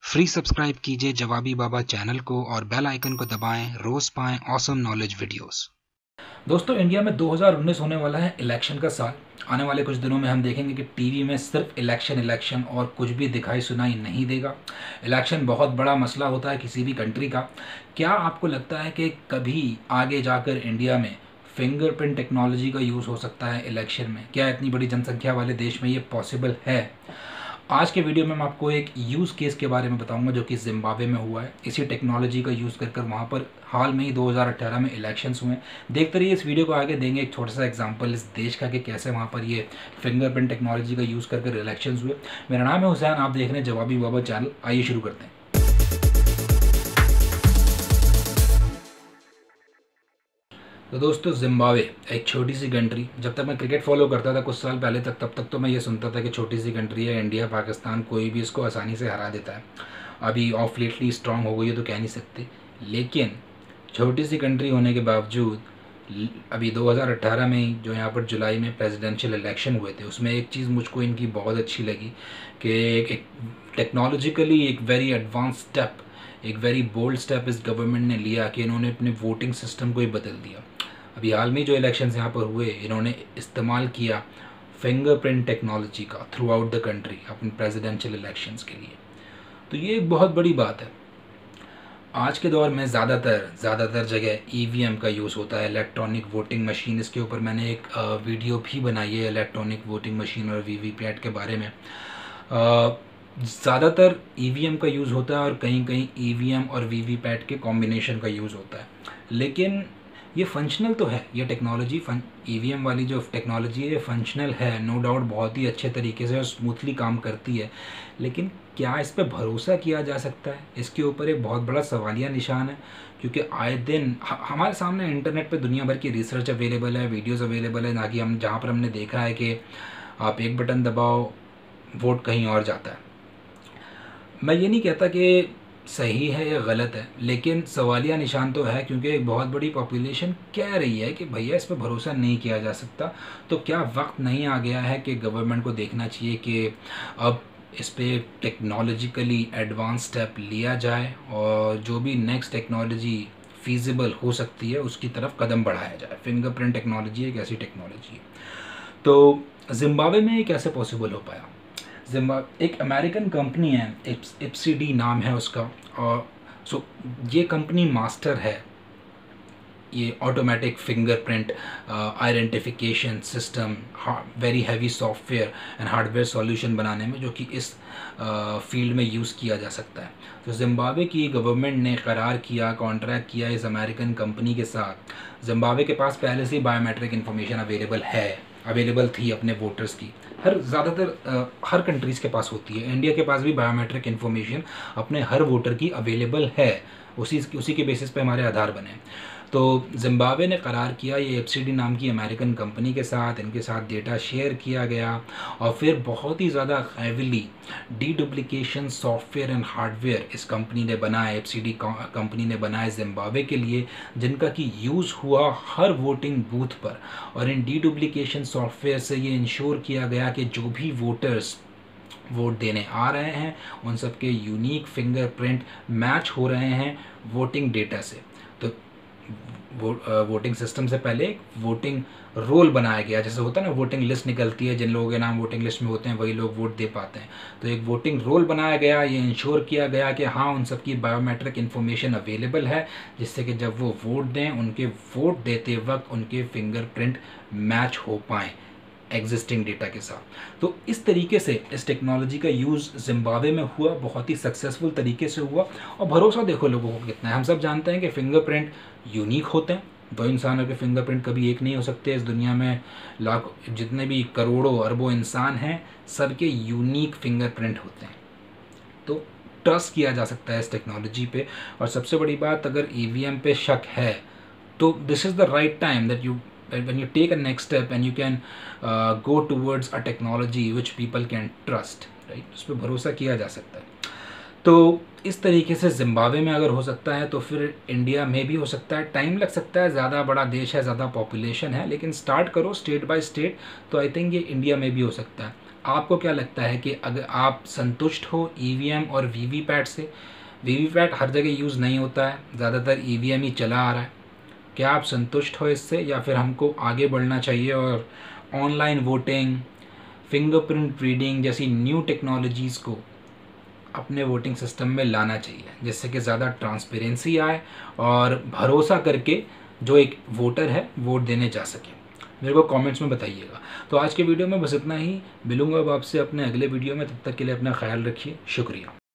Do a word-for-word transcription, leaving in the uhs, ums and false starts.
Free subscribe कीजिए जवाबी बाबा channel को और बेल आइकन को दबाएं, रोज पाएं ऑसम नॉलेज वीडियोस। दोस्तों, इंडिया में दो हज़ार उन्नीस होने वाला है इलेक्शन का साल। आने वाले कुछ दिनों में हम देखेंगे कि टीवी में सिर्फ इलेक्शन इलेक्शन और कुछ भी दिखाई सुनाई नहीं देगा। इलेक्शन बहुत बड़ा मसला होता है किसी भी कंट्री का। क्या आपको लगता है कि कभी आगे जाकर इंडिया में फिंगरप्रिंट टेक्नोलॉजी का यूज़ हो सकता है इलेक्शन में? क्या इतनी बड़ी जनसंख्या वाले देश में ये पॉसिबल है? आज के वीडियो में मैं आपको एक यूज़ केस के बारे में बताऊंगा जो कि जिम्बाब्वे में हुआ है। इसी टेक्नोलॉजी का यूज़ कर कर वहाँ पर हाल में ही दो हज़ार अठारह में इलेक्शंस हुए। देखते रहिए इस वीडियो को, आगे देंगे एक छोटा सा एग्जांपल इस देश का कि कैसे वहाँ पर ये फिंगरप्रिंट टेक्नोलॉजी का यूज़ कर कर इलेक्शंस हुए। मेरा नाम है हुसैन, आप देख रहे हैं जवाबी बाबा चैनल। आइए शुरू करते हैं। तो दोस्तों, जिम्बाब्वे एक छोटी सी कंट्री। जब तक मैं क्रिकेट फॉलो करता था कुछ साल पहले तक, तब तक तो मैं ये सुनता था कि छोटी सी कंट्री है, इंडिया पाकिस्तान कोई भी इसको आसानी से हरा देता है। अभी ऑफ लेटली स्ट्रांग हो गई है तो कह नहीं सकते, लेकिन छोटी सी कंट्री होने के बावजूद अभी दो हज़ार अठारह में ही जो यहाँ पर जुलाई में प्रेसिडेंशियल इलेक्शन हुए थे, उसमें एक चीज़ मुझको इनकी बहुत अच्छी लगी कि एक टेक्नोलॉजिकली एक वेरी एडवांस स्टेप, एक वेरी बोल्ड स्टेप इस गवर्नमेंट ने लिया कि इन्होंने अपने वोटिंग सिस्टम को ही बदल दिया। अभी हाल में जो इलेक्शंस यहाँ पर हुए, इन्होंने इस्तेमाल किया फिंगरप्रिंट टेक्नोलॉजी का थ्रू आउट द कंट्री अपने प्रेसिडेंशियल इलेक्शंस के लिए। तो ये एक बहुत बड़ी बात है। आज के दौर में ज़्यादातर ज़्यादातर जगह ई वी एम का यूज़ होता है, इलेक्ट्रॉनिक वोटिंग मशीन। इसके ऊपर मैंने एक वीडियो भी बनाई है इलेक्ट्रॉनिक वोटिंग मशीन और वी वी पैट के बारे में। ज़्यादातर ई वी एम का यूज़ होता है और कहीं कहीं ई वी एम और वी वी पैट के कॉम्बिनेशन का यूज़ होता है। लेकिन ये फंक्शनल तो है, ये technology fun E V M वाली जो टेक्नोलॉजी है ये फंक्शनल है, नो डाउट बहुत ही अच्छे तरीके से और स्मूथली काम करती है। लेकिन क्या इस पर भरोसा किया जा सकता है? इसके ऊपर एक बहुत बड़ा सवालिया निशान है, क्योंकि आए दिन हमारे सामने इंटरनेट पे दुनिया भर की रिसर्च अवेलेबल है, वीडियोज़ अवेलेबल है, ना कि हम जहाँ पर हमने देखा है कि आप एक बटन दबाओ वोट कहीं और जाता है। मैं ये नहीं कहता कि सही है या गलत है, लेकिन सवालिया निशान तो है, क्योंकि एक बहुत बड़ी पॉपुलेशन कह रही है कि भैया इस पर भरोसा नहीं किया जा सकता। तो क्या वक्त नहीं आ गया है कि गवर्नमेंट को देखना चाहिए कि अब इस पर टेक्नोलॉजिकली एडवांस स्टेप लिया जाए और जो भी नेक्स्ट टेक्नोलॉजी फीजिबल हो सकती है उसकी तरफ कदम बढ़ाया जाए। फिंगरप्रिंट टेक्नोलॉजी एक ऐसी टेक्नोलॉजी है। तो जिम्बाब्वे में ये कैसे पॉसिबल हो पाया? जिम्बाब्वे एक अमेरिकन कंपनी है, एफ डी नाम है उसका, और सो ये कंपनी मास्टर है ये automatic fingerprint identification system, very heavy software and hardware solution बनाने में, जो कि इस फील्ड uh, में यूज़ किया जा सकता है। तो जिम्बाब्वे की गवर्नमेंट ने करार किया, कॉन्ट्रैक्ट किया इस अमेरिकन कंपनी के साथ। जिम्बाब्वे के पास पहले से बायोमेट्रिक इन्फॉर्मेशन अवेलेबल है, अवेलेबल थी अपने वोटर्स की। हर ज़्यादातर हर कंट्रीज़ के पास होती है, इंडिया के पास भी बायोमेट्रिक इन्फॉर्मेशन अपने हर वोटर की अवेलेबल है। उसी उसी के बेसिस पे हमारे आधार बने। तो जिम्बाब्वे ने करार किया ये एफ डी नाम की अमेरिकन कंपनी के साथ, इनके साथ डेटा शेयर किया गया और फिर बहुत ही ज़्यादा heavily deduplication software and hardware इस कंपनी ने बनाया, एफ डी कंपनी ने बनाया जिम्बाब्वे के लिए, जिनका कि यूज़ हुआ हर वोटिंग बूथ पर। और इन डी डुप्लीकेशन सॉफ्टवेयर से ये इंश्योर किया गया कि जो भी वोटर्स वोट देने आ रहे हैं उन सबके यूनिक फिंगरप्रिंट मैच हो रहे हैं वोटिंग डेटा से। तो वो, वोटिंग सिस्टम से पहले एक वोटिंग रोल बनाया गया, जैसे होता है ना वोटिंग लिस्ट निकलती है, जिन लोगों के नाम वोटिंग लिस्ट में होते हैं वही लोग वोट दे पाते हैं। तो एक वोटिंग रोल बनाया गया, ये इंश्योर किया गया कि हाँ उन सबकी बायोमेट्रिक इन्फॉर्मेशन अवेलेबल है, जिससे कि जब वो वोट दें उनके वोट देते वक्त उनके फिंगरप्रिंट मैच हो पाएँ एग्जिस्टिंग डेटा के साथ। तो इस तरीके से इस टेक्नोलॉजी का यूज़ जिम्बाब्वे में हुआ, बहुत ही सक्सेसफुल तरीके से हुआ। और भरोसा देखो लोगों को कितना है। हम सब जानते हैं कि फिंगरप्रिंट यूनिक होते हैं, दो इंसानों के फिंगरप्रिंट कभी एक नहीं हो सकते। इस दुनिया में लाख जितने भी करोड़ों अरबों इंसान हैं, सबके यूनिक फिंगरप्रिंट होते हैं। तो ट्रस्ट किया जा सकता है इस टेक्नोलॉजी पे। और सबसे बड़ी बात, अगर ई वी एम पे शक है तो this is the right time that you when you take a next step and you can uh, go towards a technology which people can trust, right? उस पर भरोसा किया जा सकता है। तो इस तरीके से जिम्बाब्वे में अगर हो सकता है तो फिर इंडिया में भी हो सकता है। टाइम लग सकता है, ज़्यादा बड़ा देश है, ज़्यादा पॉपुलेशन है, लेकिन स्टार्ट करो स्टेट बाय स्टेट, तो आई थिंक ये इंडिया में भी हो सकता है। आपको क्या लगता है कि अगर आप संतुष्ट हो ईवीएम और वीवीपैट से? वीवीपैट हर जगह यूज़ नहीं होता है, ज़्यादातर ईवीएम ही चला आ रहा है। क्या आप संतुष्ट हो इससे, या फिर हमको आगे बढ़ना चाहिए और ऑनलाइन वोटिंग, फिंगरप्रिंट रीडिंग जैसी न्यू टेक्नोलॉजीज़ को अपने वोटिंग सिस्टम में लाना चाहिए, जिससे कि ज़्यादा ट्रांसपेरेंसी आए और भरोसा करके जो एक वोटर है वोट देने जा सके? मेरे को कमेंट्स में बताइएगा। तो आज के वीडियो में बस इतना ही। मिलूंगा अब आपसे अपने अगले वीडियो में, तब तक के लिए अपना ख्याल रखिए। शुक्रिया।